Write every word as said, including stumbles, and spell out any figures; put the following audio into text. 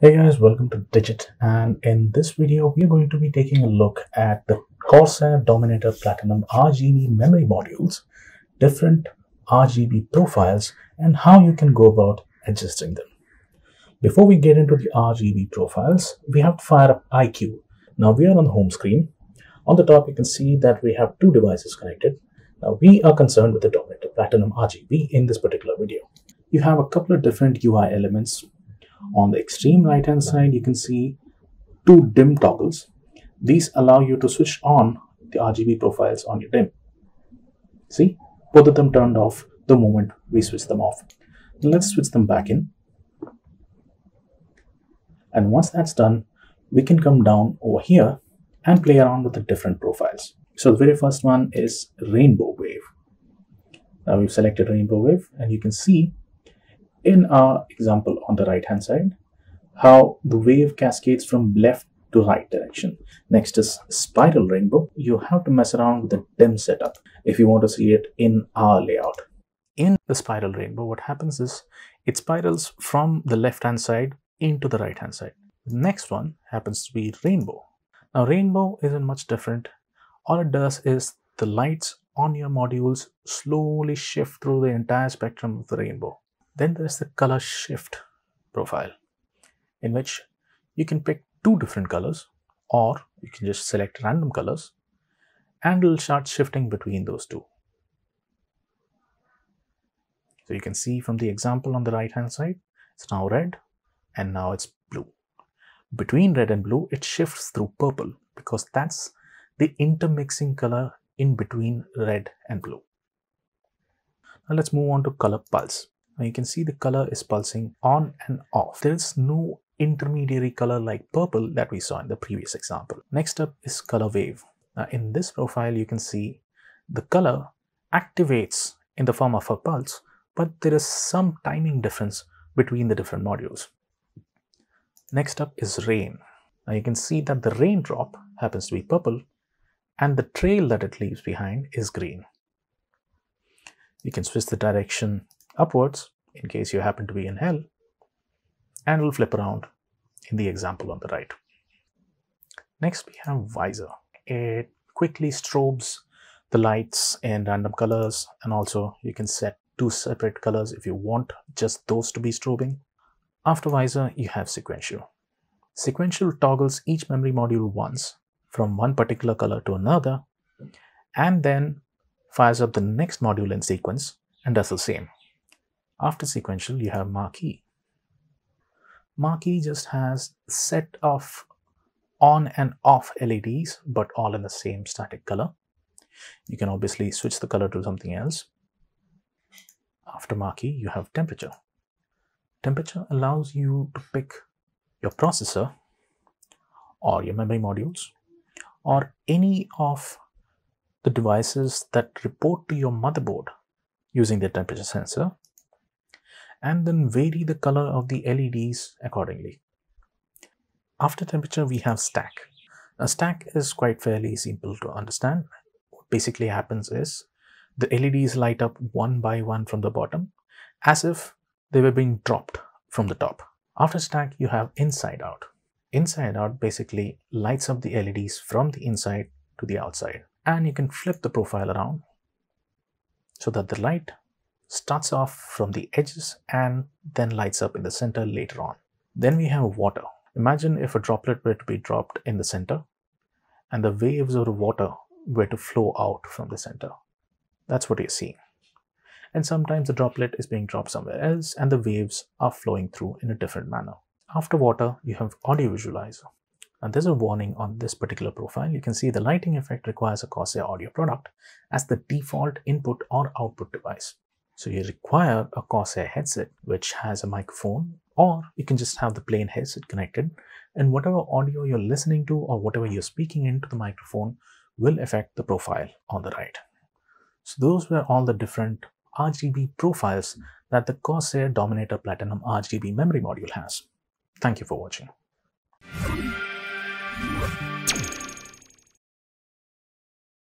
Hey guys, welcome to Digit, and in this video we are going to be taking a look at the Corsair Dominator Platinum R G B memory modules, different R G B profiles, and how you can go about adjusting them. Before we get into the R G B profiles, we have to fire up I Q. Now we are on the home screen. On the top you can see that we have two devices connected. Now we are concerned with the Dominator Platinum R G B in this particular video. You have a couple of different U I elements. On the extreme right hand side, you can see two dim toggles. These allow you to switch on the R G B profiles on your dim. See, both of them turned off the moment we switch them off. Now let's switch them back in. And once that's done, we can come down over here and play around with the different profiles. So the very first one is Rainbow Wave. Now we've selected Rainbow Wave, and you can see in our example on the right hand side how the wave cascades from left to right direction. Next is Spiral Rainbow. You have to mess around with the dim setup if you want to see it in our layout. In the Spiral Rainbow, what happens is it spirals from the left hand side into the right hand side. The next one happens to be Rainbow. Now Rainbow isn't much different. All it does is the lights on your modules slowly shift through the entire spectrum of the rainbow. Then there's the color shift profile, in which you can pick two different colors, or you can just select random colors and it'll start shifting between those two. So you can see from the example on the right hand side, it's now red and now it's blue. Between red and blue, it shifts through purple because that's the intermixing color in between red and blue. Now let's move on to color pulse. Now you can see the color is pulsing on and off. There is no intermediary color like purple that we saw in the previous example. Next up is color wave. Now in this profile, you can see the color activates in the form of a pulse, but there is some timing difference between the different modules. Next up is rain. Now you can see that the raindrop happens to be purple and the trail that it leaves behind is green. You can switch the direction upwards in case you happen to be in hell, and it will flip around in the example on the right. Next we have visor. It quickly strobes the lights in random colors, and also you can set two separate colors if you want just those to be strobing. After visor you have sequential. Sequential toggles each memory module once from one particular color to another, and then fires up the next module in sequence and does the same. After sequential, you have marquee. Marquee just has a set of on and off L E Ds, but all in the same static color. You can obviously switch the color to something else. After marquee, you have temperature. Temperature allows you to pick your processor or your memory modules or any of the devices that report to your motherboard using the temperature sensor, and then vary the color of the L E Ds accordingly. After temperature, we have stack. A stack is quite fairly simple to understand. What basically happens is the L E Ds light up one by one from the bottom as if they were being dropped from the top. After stack, you have inside out. Inside out basically lights up the L E Ds from the inside to the outside, and you can flip the profile around so that the light starts off from the edges and then lights up in the center later on. Then we have water. Imagine if a droplet were to be dropped in the center and the waves of the water were to flow out from the center. That's what you're seeing. And sometimes the droplet is being dropped somewhere else and the waves are flowing through in a different manner. After water, you have audio visualizer. And there's a warning on this particular profile. You can see the lighting effect requires a Corsair audio product as the default input or output device. So you require a Corsair headset which has a microphone, or you can just have the plain headset connected, and whatever audio you're listening to or whatever you're speaking into the microphone will affect the profile on the right. So those were all the different R G B profiles that the Corsair Dominator Platinum R G B memory module has. Thank you for watching.